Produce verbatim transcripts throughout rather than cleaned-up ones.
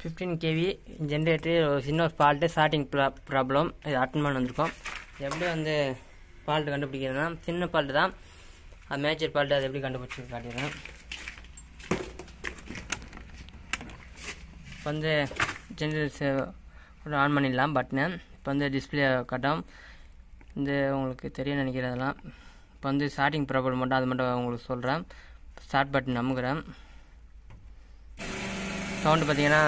fifteen K V generator ஒரு சின்ன ஒரு ஃபால்ட்டு ஸ்டார்டிங் ப்ராப்ளம் இது அட்டன் பண்ண வந்திருக்கோம். எப்படி வந்து ஃபால்ட்டு கண்டுபிடிக்கிறதுனா சின்ன ஃபால்ட்டு தான், அது மேஜர் ஃபால்ட்டு அது எப்படி கண்டுபிடிச்சி காட்டிடுறேன். இப்போ வந்து ஜென்ரேட்டர் ஆன் பண்ணிடலாம் பட்டனை. இப்போ வந்து டிஸ்பிளே காட்டும், இந்த உங்களுக்கு தெரியும் நினைக்கிறதெல்லாம். இப்போ வந்து ஸ்டார்டிங் ப்ராப்ளம் மட்டும் அது மட்டும் உங்களுக்கு சொல்கிறேன். ஸ்டார்ட் பட்டன் அமுக்குறேன். சவுண்டு பார்த்தீங்கன்னா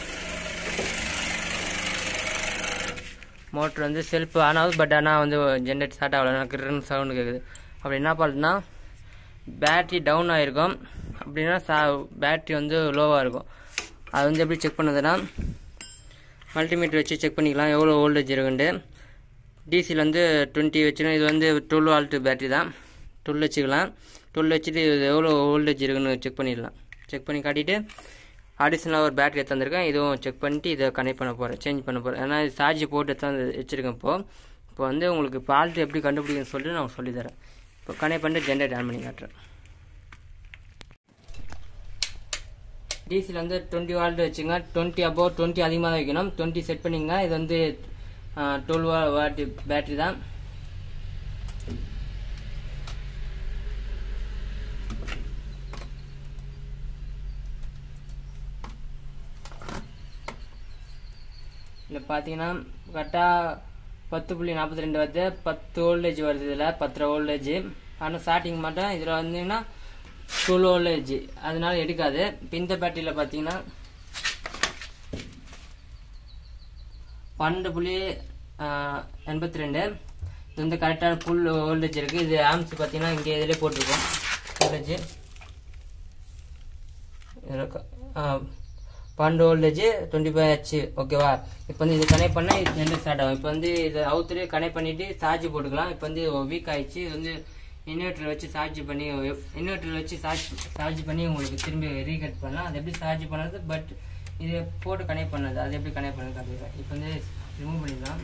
மோட்ரு வந்து செல்ஃப் ஆன் ஆகுது, பட் ஆனால் வந்து ஜென்ரேட் ஸ்டார்ட் ஆகலை, கிருன்னு சவுண்டு கேட்குது. அப்படி என்ன ஃபால்ட்னா பேட்ரி டவுன் ஆகிருக்கும், அப்படின்னா சா பேட்ரி வந்து லோவாக இருக்கும். அது வந்து எப்படி செக் பண்ணதுன்னா மல்டிமீட்டர் வச்சு செக் பண்ணிக்கலாம் எவ்வளோ வோல்டேஜ் இருக்குன்ட்டு. டிசியில் வந்து டுவெண்ட்டி வச்சுன்னா இது வந்து டுவெல் வால்ட் பேட்ரி தான், டுவெல் வச்சுக்கலாம். டுவெல் வச்சுட்டு இது எவ்வளோ வோல்டேஜ் இருக்குன்னு செக் பண்ணிடலாம். செக் பண்ணி காட்டிட்டு அடிஷ்னலாக ஒரு பேட்டரி எடுத்து வந்திருக்கேன், இதுவும் செக் பண்ணிட்டு இதை கனெக்ட் பண்ண போகிறேன், சேஞ்ச் பண்ண போகிறேன். ஏன்னா சார்ஜ் போட்டு எடுத்து வந்து வச்சுருக்கேன். இப்போது இப்போ வந்து உங்களுக்கு ஃபால்ட் எப்படி கண்டுபிடிக்கணும்னு சொல்லிட்டு நான் சொல்லித்தரேன். இப்போ கனெக்ட் பண்ணிட்டு ஜென்ரேட் ஆன் பண்ணி காட்டுறேன். டிசியில் வந்து டுவெண்ட்டி வால்ட் வச்சுங்க, டுவெண்ட்டி அபோவ் டுவெண்ட்டி அதிகமாக தான் வைக்கணும். டுவெண்ட்டி செட் பண்ணிங்க. இது வந்து டுவெல் வாட் பேட்டரி தான். இதில் பார்த்தீங்கன்னா கரெக்டாக பத்து புள்ளி நாற்பத்தி ரெண்டு வருது, பத்து வோல்டேஜ் வருது. இதில் பத்தரை வோல்டேஜ். ஆனால் ஸ்டார்டிங் மட்டும் இதில் வந்தீங்கன்னா டுவெல் வோல்டேஜ், அதனால எடுக்காது. இப்போ இந்த பேட்டரியில் பார்த்தீங்கன்னா பன்னெண்டு புள்ளி எண்பத்தி ரெண்டு இது வந்து கரெக்டான ஃபுல் வோல்டேஜ் இருக்குது. இது ஆம்ஸ் பார்த்தீங்கன்னா இங்கே இதிலே போட்டிருக்கோம் வோல்டேஜ். பன்னெண்டு வோல்டேஜ் டுவெண்ட்டி ஃபைவ் ஹெச். ஓகேவா? இப்போ வந்து இது கனெக்ட் பண்ணால் இது ஜென்ரேட் ஸ்டார்ட் ஆகும். இப்போ வந்து இது அவுத்துலேயே கனெக்ட் பண்ணிவிட்டு சார்ஜ் போட்டுக்கலாம். இப்போ வந்து வீக் ஆகிடுச்சு, இது வந்து இன்வெர்டர் வச்சு சார்ஜ் பண்ணி இன்வெர்டர் வச்சு சார்ஜ் சார்ஜ் பண்ணி உங்களுக்கு திரும்பி ரீகட் பண்ணலாம். அது எப்படி சார்ஜ் பண்ணது, பட் இது போட்டு கனெக்ட் பண்ணது, அது எப்படி கனெக்ட் பண்ணது காட்டுறேன். இப்போ வந்து ரிமூவ் பண்ணிடலாம்.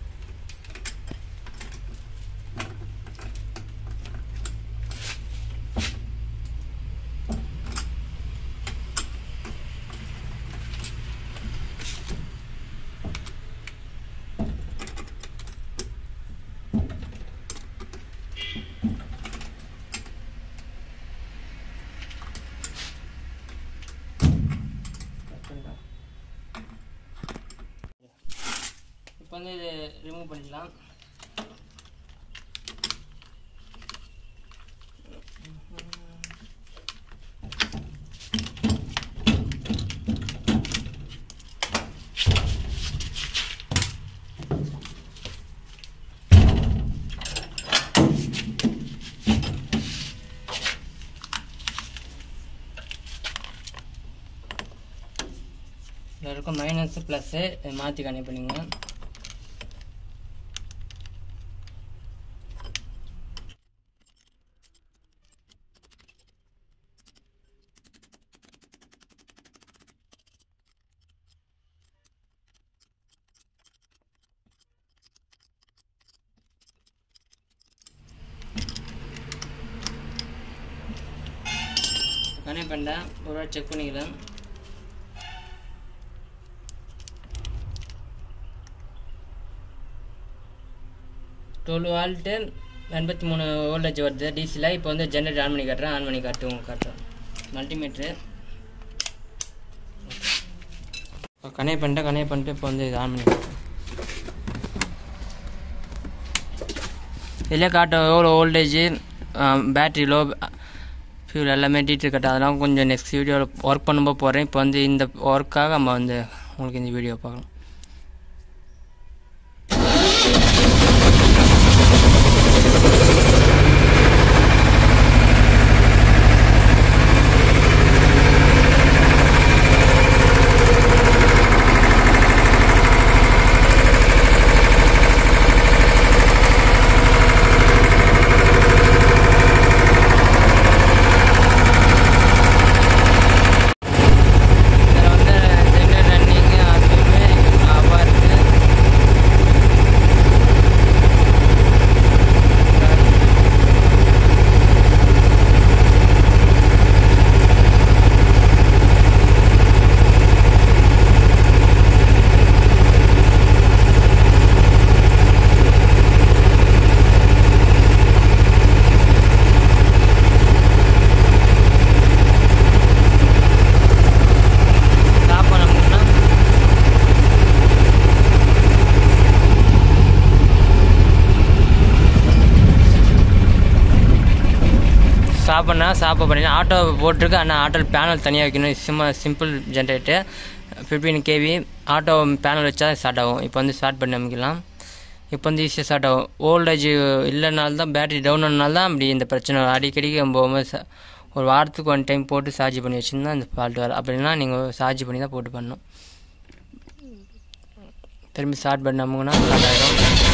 இப்போ வந்து இது ரிமூவ் பண்ணிடலாம். இதில் இருக்கும் மைனஸ் ப்ளஸ்ஸு மாற்றி கனெக்ட் பண்ணிங்க. கனெக்ட் பண்ணேன், ஒரு வாட்டி செக் பண்ணிக்கலாம். டுவெல் வால்ட்டு எண்பத்தி மூணு வோல்டேஜ் வருது டிசியில். இப்போ வந்து ஜென்ரேட்டர் ஆன் பண்ணி காட்டுறேன். ஆன் பண்ணி காட்டு உங்களுக்கு காட்டுறேன். மல்டிமீட்ரு இப்போ கனெக்ட் பண்ணிட்டேன். கனெக்ட் பண்ணிட்டு இப்போ வந்து இது ஆன் பண்ணி காட்டுறேன். இதிலே காட்டும் எவ்வளோ வோல்டேஜ், பேட்ரி லோ, ஃபியூல் எல்லாமே டீட்டெயில் கட்ட. அதெல்லாம் கொஞ்சம் நெக்ஸ்ட் வீடியோவில் ஒர்க் பண்ணும்போது போகிறேன். இப்போ வந்து இந்த ஒர்க்காக நம்ம வந்து உங்களுக்கு இந்த வீடியோ பார்க்கலாம். வந்து ஜென்ரேட் ரன்னிங் அதுவுமே ஸ்டாப் பண்ணால் ஸ்டாப் பண்ணிடலாம். ஆட்டோ போட்டிருக்கு, ஆனால் ஆட்டோ பேனல் தனியாக வைக்கணும். சும்மா simple generator fifteen KV auto panel வச்சா ஸ்டார்ட் ஆகும். இப்போ வந்து ஸ்டார்ட் பண்ணி அமைக்கலாம். இப்போ வந்து ஈஸியாக ஸ்டார்ட் ஆகும். ஓல்டேஜ் இல்லைனால தான், பேட்டரி டவுன் ஆனால தான் அப்படி இந்த பிரச்சனை. அடிக்கடிக்கு நம்ம போகும்போது ஒரு வாரத்துக்கு ஒன் டைம் போட்டு சார்ஜ் பண்ணி வச்சுருந்தா இந்த ஃபால்ட் வரும். அப்படின்னா நீங்கள் சார்ஜ் பண்ணி தான் போட்டு பண்ணணும். திரும்பி ஸ்டார்ட் பண்ணாமுங்கன்னா ஸ்டார்ட் ஆகிடும்.